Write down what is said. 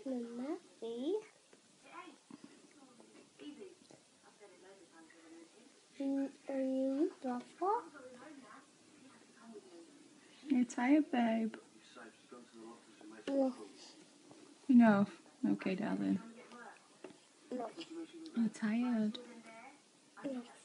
Mama, see? Are you Papa? You're tired, babe. No. No. Okay, darling. No. You're tired. No.